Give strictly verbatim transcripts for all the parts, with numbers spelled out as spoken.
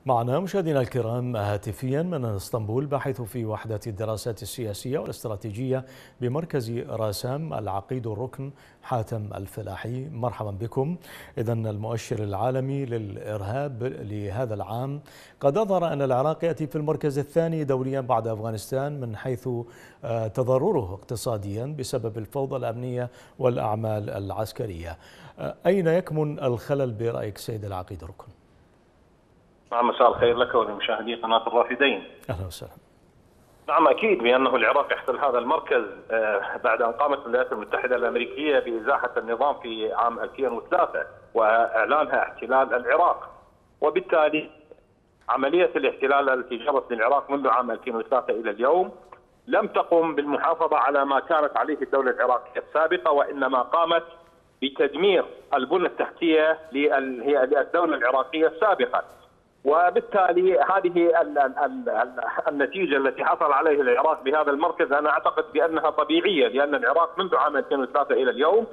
معنا مشاهدينا الكرام هاتفيا من اسطنبول باحث في وحدة الدراسات السياسية والاستراتيجية بمركز راسام العقيد الركن حاتم الفلاحي. مرحبا بكم. إذن المؤشر العالمي للإرهاب لهذا العام قد أظهر أن العراق يأتي في المركز الثاني دوليا بعد أفغانستان من حيث تضرره اقتصاديا بسبب الفوضى الأمنية والأعمال العسكرية. أين يكمن الخلل برأيك سيد العقيد الركن؟ نعم، مساء الخير لك ولمشاهدي قناة الرافدين. أهلا وسهلا. نعم، أكيد بأنه العراق يحتل هذا المركز بعد أن قامت الولايات المتحدة الأمريكية بإزاحة النظام في عام ألفين وثلاثة وإعلانها احتلال العراق، وبالتالي عملية الاحتلال التي جرت للعراق منذ عام ألفين وثلاثة إلى اليوم لم تقم بالمحافظة على ما كانت عليه الدولة العراقية السابقة، وإنما قامت بتدمير البنى التحتية للدولة العراقية السابقة. وبالتالي هذه النتيجة التي حصل عليها العراق بهذا المركز أنا أعتقد بأنها طبيعية، لأن العراق منذ عام ألفين وثلاثة إلى اليوم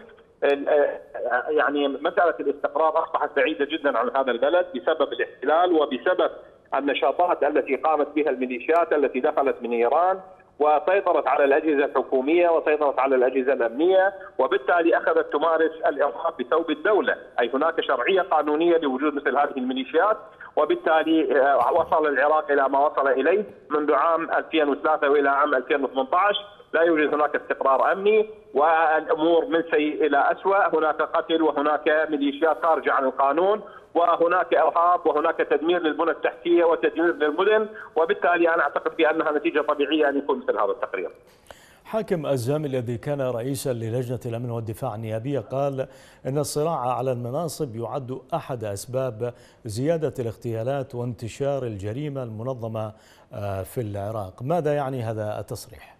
يعني مسألة الاستقرار أصبحت بعيدة جدا عن هذا البلد بسبب الاحتلال وبسبب النشاطات التي قامت بها الميليشيات التي دخلت من إيران وسيطرت على الأجهزة الحكومية وسيطرت على الأجهزة الأمنية، وبالتالي أخذت تمارس الإرهاب بثوب الدولة، أي هناك شرعية قانونية لوجود مثل هذه الميليشيات، وبالتالي وصل العراق إلى ما وصل إليه منذ عام ألفين وثلاثة وإلى عام ألفين وثمانية عشر. لا يوجد هناك استقرار أمني والأمور من سيء إلى أسوأ، هناك قتل وهناك ميليشيات خارجة عن القانون وهناك إرهاب وهناك تدمير للبنى التحتية وتدمير للمدن، وبالتالي أنا أعتقد بأنها نتيجة طبيعية أن يكون مثل هذا التقرير. حاكم الزامي الذي كان رئيسا للجنة الأمن والدفاع النيابية قال إن الصراع على المناصب يعد أحد أسباب زيادة الاغتيالات وانتشار الجريمة المنظمة في العراق. ماذا يعني هذا التصريح؟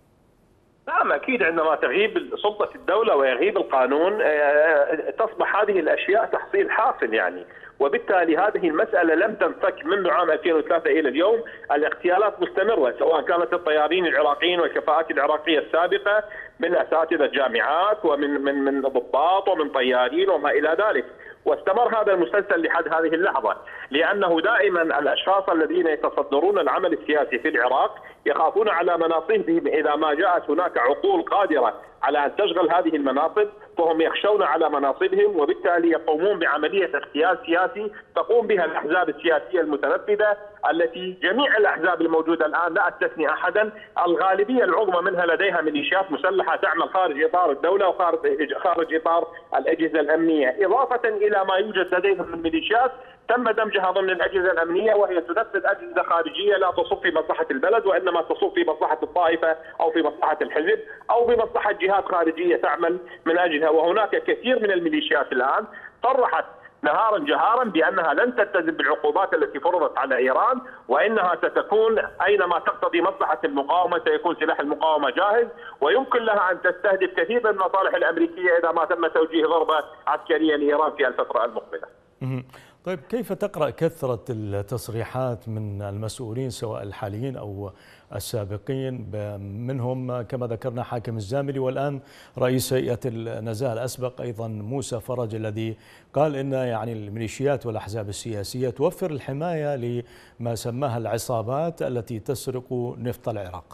نعم، أكيد عندما تغيب سلطة الدولة ويغيب القانون تصبح هذه الأشياء تحصيل حاصل يعني، وبالتالي هذه المسألة لم تنفك منذ عام ألفين وثلاثة إلى اليوم. الاغتيالات مستمرة سواء كانت الطيارين العراقيين والكفاءات العراقية السابقة من أساتذة جامعات ومن من من ضباط ومن طيارين وما إلى ذلك، واستمر هذا المسلسل لحد هذه اللحظة، لأنه دائما الأشخاص الذين يتصدرون العمل السياسي في العراق يخافون على مناصبهم إذا ما جاءت هناك عقول قادرة على أن تشغل هذه المناصب، فهم يخشون على مناصبهم، وبالتالي يقومون بعملية اغتيال سياسي تقوم بها الأحزاب السياسية المتنفذة التي جميع الأحزاب الموجودة الآن لا أستثني أحدا الغالبية العظمى منها لديها ميليشيات مسلحة تعمل خارج إطار الدولة وخارج خارج إطار الأجهزة الأمنية، إضافة إلى ما يوجد لديهم من ميليشيات تم دمجها ضمن الأجهزة الأمنية وهي تنفذ أجهزة خارجية لا تصب في مصلحة البلد وإنما تصب في مصلحة الطائفة أو في مصلحة الحزب أو في مصلحة جهات خارجية تعمل من أجلها. وهناك كثير من الميليشيات الآن صرحت نهارا جهارا بأنها لن تلتزم بالعقوبات التي فرضت على إيران، وإنها ستكون أينما تقتضي مصلحة المقاومة سيكون سلاح المقاومة جاهز، ويمكن لها أن تستهدف كثير من المصالح الأمريكية إذا ما تم توجيه ضربة عسكرية لإيران في الفترة المقبلة. طيب، كيف تقرأ كثرة التصريحات من المسؤولين سواء الحاليين أو السابقين، منهم كما ذكرنا حاكم الزاملي والآن رئيس هيئة النزاهة الأسبق أيضا موسى فرج الذي قال إن يعني الميليشيات والأحزاب السياسية توفر الحماية لما سماها العصابات التي تسرق نفط العراق؟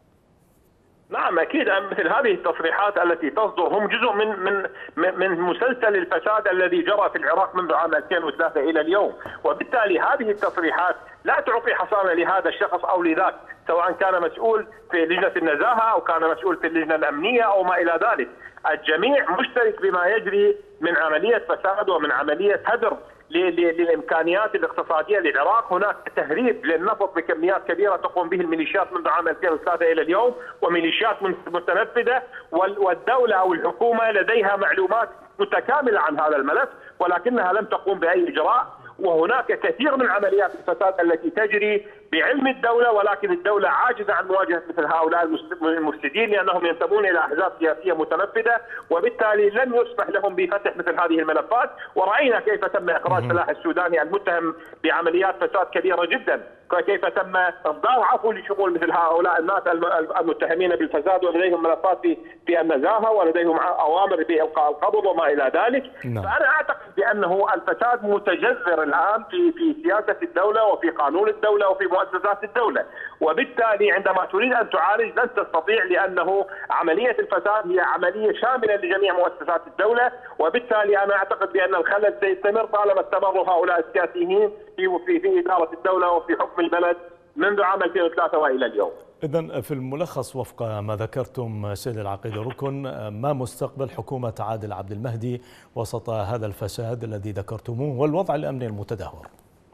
نعم، اكيد مثل هذه التصريحات التي تصدر هم جزء من من من مسلسل الفساد الذي جرى في العراق منذ عام ألفين وثلاثة الى اليوم، وبالتالي هذه التصريحات لا تعطي حصانه لهذا الشخص او لذاك، سواء كان مسؤول في لجنه النزاهه او كان مسؤول في اللجنه الامنيه او ما الى ذلك، الجميع مشترك بما يجري من عمليه فساد ومن عمليه هدر للامكانيات الاقتصاديه للعراق. هناك تهريب للنفط بكميات كبيره تقوم به الميليشيات منذ عام ألفين وثلاثة الى اليوم، وميليشيات متنفذه، والدوله او الحكومه لديها معلومات متكامله عن هذا الملف ولكنها لم تقوم باي اجراء. وهناك كثير من عمليات الفساد التي تجري بعلم الدوله، ولكن الدوله عاجزه عن مواجهه مثل هؤلاء المفسدين لانهم ينتمون الى احزاب سياسيه متنفذه، وبالتالي لن يسمح لهم بفتح مثل هذه الملفات. وراينا كيف تم اخراج فلاح السوداني المتهم بعمليات فساد كبيره جدا، كيف تم اصدار عفو لشمول مثل هؤلاء الناس المتهمين بالفساد ولديهم ملفات في في النزاهه ولديهم اوامر بالقاء القبض وما الى ذلك. نعم. فانا اعتقد بانه الفساد متجذر الان في في سياسه الدوله وفي قانون الدوله وفي مؤسسات الدوله، وبالتالي عندما تريد ان تعالج لن تستطيع، لانه عمليه الفساد هي عمليه شامله لجميع مؤسسات الدوله، وبالتالي انا اعتقد بان الخلل سيستمر طالما استمروا هؤلاء السياسيين في في في اداره الدوله وفي حكم البلد منذ عام ألفين وثلاثة والى اليوم. إذن في الملخص وفق ما ذكرتم سيد العقيد ركن، ما مستقبل حكومة عادل عبد المهدي وسط هذا الفساد الذي ذكرتموه والوضع الأمني المتدهور؟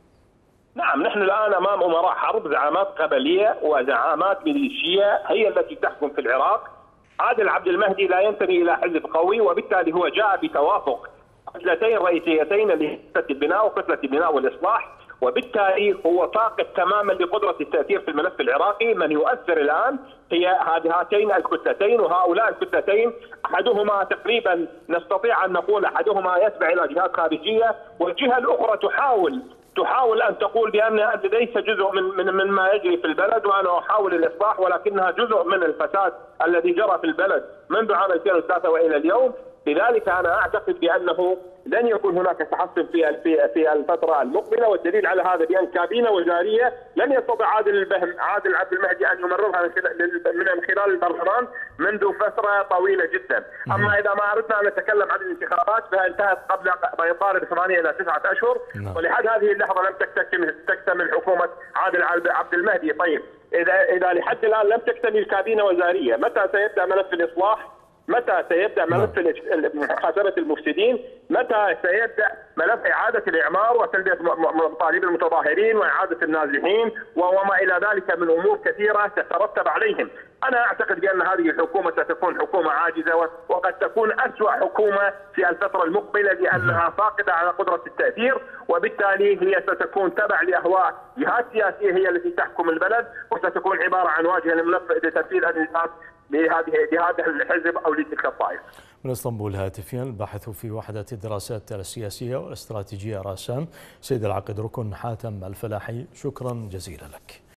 نعم، نحن الآن أمام أمراء حرب، زعامات قبلية وزعامات ميليشية هي التي تحكم في العراق. عادل عبد المهدي لا ينتمي إلى حزب قوي، وبالتالي هو جاء بتوافق كتلتين رئيسيتين لكتلة البناء وكتلة البناء والإصلاح، وبالتالي هو فاقد تماما لقدرة التأثير في الملف العراقي. من يؤثر الآن هي هاتين الكتلتين، وهؤلاء الكتلتين أحدهما تقريبا نستطيع أن نقول أحدهما يتبع إلى جهات خارجية، والجهة الأخرى تحاول تحاول أن تقول بأن ليس جزء من من مما يجري في البلد وأنا أحاول الإصلاح، ولكنها جزء من الفساد الذي جرى في البلد منذ عام ألفين وثلاثة وإلى اليوم. لذلك أنا أعتقد بأنه لن يكون هناك تحسن في في في الفترة المقبلة، والدليل على هذا بأن كابينة وزارية لن يستطيع عادل البهم عادل عبد المهدي أن يمررها من خلال البرلمان منذ فترة طويلة جدا. أما إذا ما أردنا أن نتكلم عن الانتخابات فهي انتهت قبل ما يقارب ثمانية إلى تسعة أشهر، ولحد هذه اللحظة لم تكتمل تكتمل حكومة عادل عبد المهدي. طيب إذا إذا لحد الآن لم تكتمل كابينة وزارية، متى سيبدأ ملف الإصلاح؟ متى سيبدأ ملف محاسبة المفسدين؟ متى سيبدأ ملف إعادة الإعمار وتلبية مطالب المتظاهرين وإعادة النازحين وما إلى ذلك من أمور كثيرة تترتب عليهم؟ أنا أعتقد بأن هذه الحكومة ستكون حكومة عاجزة، وقد تكون أسوأ حكومة في الفترة المقبلة لأنها فاقدة على قدرة التأثير، وبالتالي هي ستكون تبع لأهواء جهات سياسية هي التي تحكم البلد، وستكون عبارة عن واجهة لتنفيذ النظام لهذه لهذا الحزب او لتلك الطائفه. من اسطنبول هاتفيا الباحث في وحده الدراسات السياسيه والاستراتيجيه راسام سيد العقيد ركن حاتم الفلاحي، شكرا جزيلا لك.